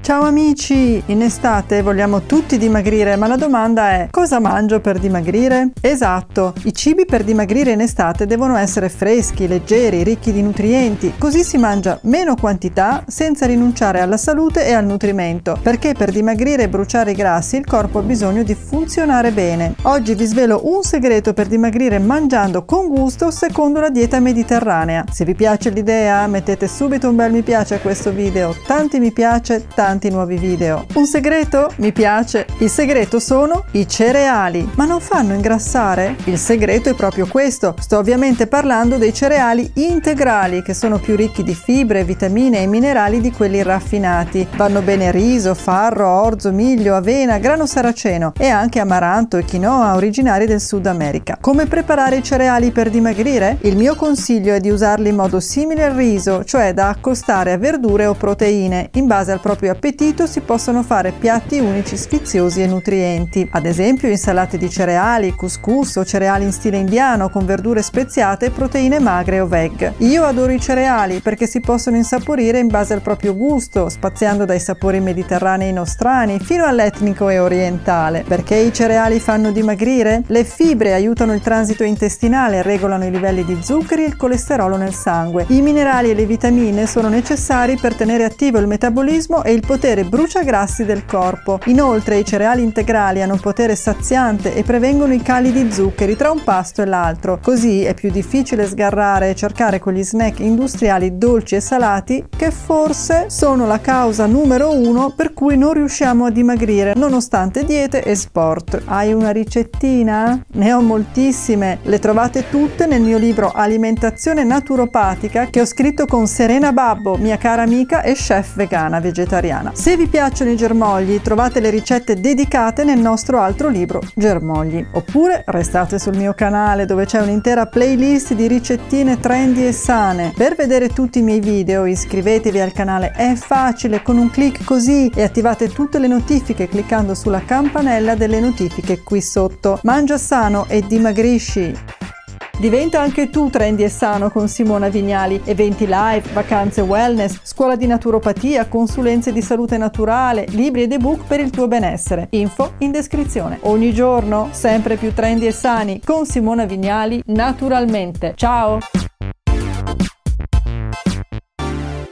Ciao amici! In estate vogliamo tutti dimagrire, ma la domanda è: cosa mangio per dimagrire? Esatto, i cibi per dimagrire in estate devono essere freschi, leggeri, ricchi di nutrienti, così si mangia meno quantità senza rinunciare alla salute e al nutrimento, perché per dimagrire e bruciare i grassi il corpo ha bisogno di funzionare bene. Oggi vi svelo un segreto per dimagrire mangiando con gusto secondo la dieta mediterranea. Se vi piace l'idea, mettete subito un bel mi piace a questo video, tanti mi piace, tanti nuovi video. Un segreto? Mi piace! Il segreto sono i cereali. Ma non fanno ingrassare? Il segreto è proprio questo. Sto ovviamente parlando dei cereali integrali, che sono più ricchi di fibre, vitamine e minerali di quelli raffinati. Vanno bene riso, farro, orzo, miglio, avena, grano saraceno e anche amaranto e quinoa originari del Sud America. Come preparare i cereali per dimagrire? Il mio consiglio è di usarli in modo simile al riso, cioè da accostare a verdure o proteine. In base al proprio appetito si possono fare piatti unici sfiziosi e nutrienti. Ad esempio insalate di cereali, couscous o cereali in stile indiano con verdure speziate e proteine magre o veg. Io adoro i cereali perché si possono insaporire in base al proprio gusto, spaziando dai sapori mediterranei nostrani fino all'etnico e orientale. Perché i cereali fanno dimagrire? Le fibre aiutano il transito intestinale e regolano i livelli di zuccheri e il colesterolo nel sangue. I minerali e le vitamine sono necessari per tenere attivo il metabolismo e il potere bruciagrassi del corpo. Inoltre i cereali integrali hanno un potere saziante e prevengono i cali di zuccheri tra un pasto e l'altro, così è più difficile sgarrare e cercare quegli snack industriali dolci e salati che forse sono la causa numero 1 per cui non riusciamo a dimagrire nonostante diete e sport. Hai una ricettina? Ne ho moltissime, le trovate tutte nel mio libro Alimentazione naturopatica che ho scritto con Serena Babbo, mia cara amica e chef vegana vegetariana. Se vi piacciono i germogli, trovate le ricette dedicate nel nostro altro libro, Germogli. Oppure restate sul mio canale dove c'è un'intera playlist di ricettine trendy e sane. Per vedere tutti i miei video iscrivetevi al canale, è facile, con un clic così, e attivate tutte le notifiche cliccando sulla campanella delle notifiche qui sotto. Mangia sano e dimagrisci! Diventa anche tu trendy e sano con Simona Vignali. Eventi live, vacanze wellness, scuola di naturopatia, consulenze di salute naturale, libri ed ebook per il tuo benessere. Info in descrizione. Ogni giorno sempre più trendy e sani con Simona Vignali naturalmente. Ciao!